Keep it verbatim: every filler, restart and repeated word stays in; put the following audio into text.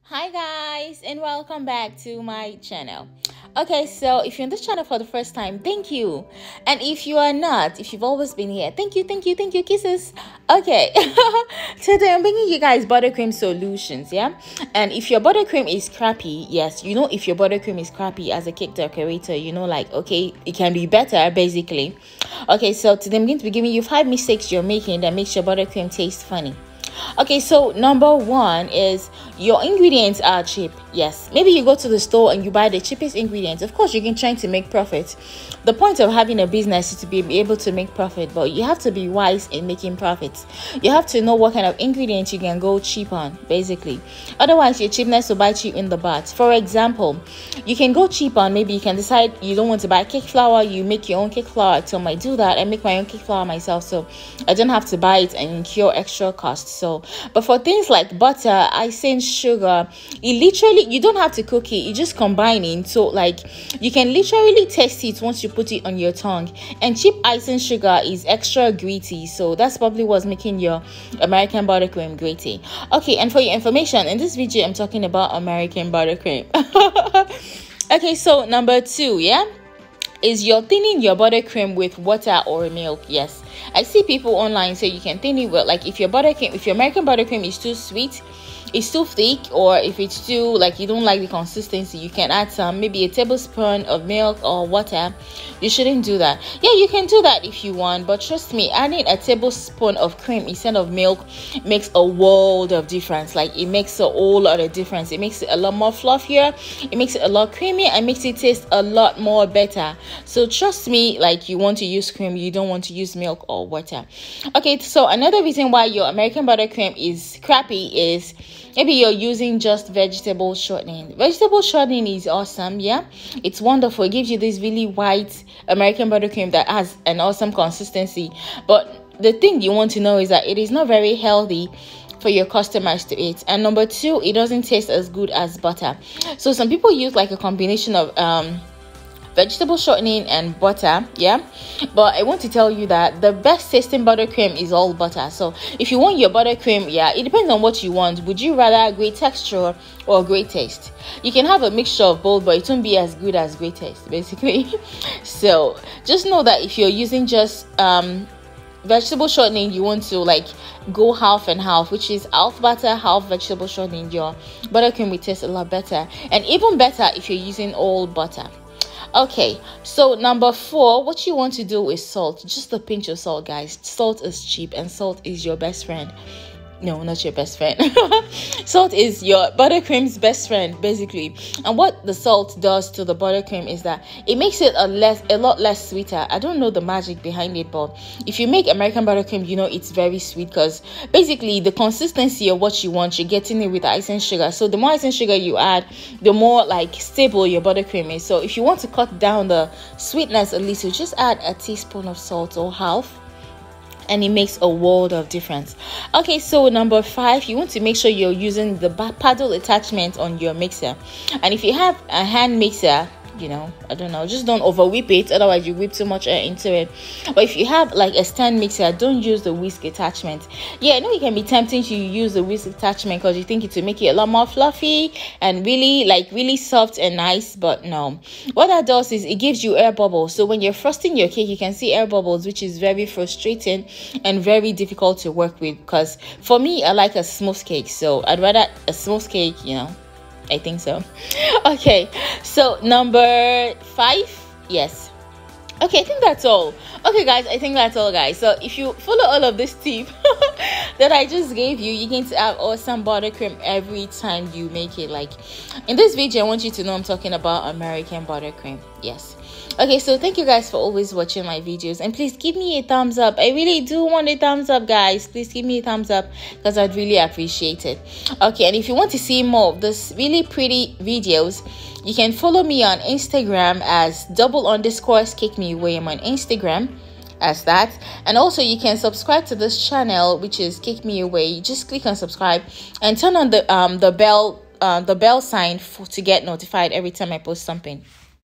Hi guys, and welcome back to my channel. Okay, so if you're on this channel for the first time, thank you. And if you are not, if you've always been here, thank you, thank you, thank you, kisses. Okay, today I'm bringing you guys buttercream solutions, yeah? And if your buttercream is crappy, yes, you know, if your buttercream is crappy as a cake decorator, you know, like, okay, it can be better, basically. Okay, so today I'm going to be giving you five mistakes you're making that makes your buttercream taste funny. Okay, so number one is your ingredients are cheap. Yes, maybe you go to the store and you buy the cheapest ingredients. Of course, you can try to make profit. The point of having a business is to be able to make profit, but you have to be wise in making profits. You have to know what kind of ingredients you can go cheap on, basically. Otherwise, your cheapness will bite you in the butt. For example, you can go cheap on, maybe you can decide you don't want to buy cake flour, you make your own cake flour. So I might do that. I make my own cake flour myself, so I don't have to buy it and incur extra costs. So, but for things like butter, icing, sugar, it literally, you don't have to cook it, you just combine it. So like you can literally taste it once you put it on your tongue. And cheap icing sugar is extra gritty, so that's probably what's making your American buttercream gritty. Okay, and for your information, in this video I'm talking about American buttercream. Okay, so number two, yeah, is you're thinning your buttercream with water or milk. Yes, I see people online say you can thin it with, like, if your buttercream, if your American buttercream is too sweet, it's too thick, or if it's too, like, you don't like the consistency, you can add some, maybe a tablespoon of milk or water. You shouldn't do that. Yeah, you can do that if you want, but trust me, adding a tablespoon of cream instead of milk makes a world of difference. Like, it makes a whole lot of difference. It makes it a lot more fluffier, it makes it a lot creamy, and makes it taste a lot more better. So trust me, like, you want to use cream, you don't want to use milk or water. Okay, so another reason why your American buttercream is crappy is maybe you're using just vegetable shortening. Vegetable shortening is awesome, yeah, it's wonderful. It gives you this really white American buttercream that has an awesome consistency. But the thing you want to know is that it is not very healthy for your customers to eat. And number two, it doesn't taste as good as butter. So some people use like a combination of um vegetable shortening and butter, yeah, but I want to tell you that the best tasting buttercream is all butter. So if you want your buttercream, yeah, it depends on what you want. Would you rather great texture or great taste? You can have a mixture of both, but it won't be as good as great taste, basically. So just know that if you're using just um vegetable shortening, you want to like go half and half, which is half butter, half vegetable shortening. Your buttercream will taste a lot better, and even better if you're using all butter. Okay, so number four, what you want to do is salt. Just a pinch of salt, guys. Salt is cheap and salt is your best friend. No, not your best friend. Salt is your buttercream's best friend, basically. And what the salt does to the buttercream is that it makes it a less a lot less sweeter. I don't know the magic behind it, but if you make American buttercream, you know it's very sweet, because basically the consistency of what you want, you're getting it with icing sugar. So the more icing sugar you add, the more like stable your buttercream is. So if you want to cut down the sweetness a little, just add a teaspoon of salt or half, and it makes a world of difference. Okay, so number five, you want to make sure you're using the paddle attachment on your mixer. And if you have a hand mixer, you know, I don't know, just don't over whip it, otherwise you whip too much air into it. But if you have like a stand mixer, don't use the whisk attachment. Yeah, I know it can be tempting to use the whisk attachment because you think it will make it a lot more fluffy and really like really soft and nice, but no. What that does is it gives you air bubbles. So when you're frosting your cake, you can see air bubbles, which is very frustrating and very difficult to work with. Because for me, I like a smooth cake, so I'd rather a smooth cake, you know. I think so. Okay, so number five, yes. Okay, I think that's all. Okay, guys, I think that's all, guys. So if you follow all of this tip that I just gave you, you're going to have awesome buttercream every time you make it. Like in this video, I want you to know I'm talking about American buttercream. Yes. Okay, so thank you guys for always watching my videos, and please give me a thumbs up. I really do want a thumbs up, guys. Please give me a thumbs up because I'd really appreciate it. Okay, and if you want to see more of this really pretty videos, you can follow me on Instagram as double underscore cake me away. I'm on Instagram as that, and also you can subscribe to this channel, which is Cake Me Away. You just click on subscribe and turn on the um the bell uh, the bell sign for, to get notified every time I post something.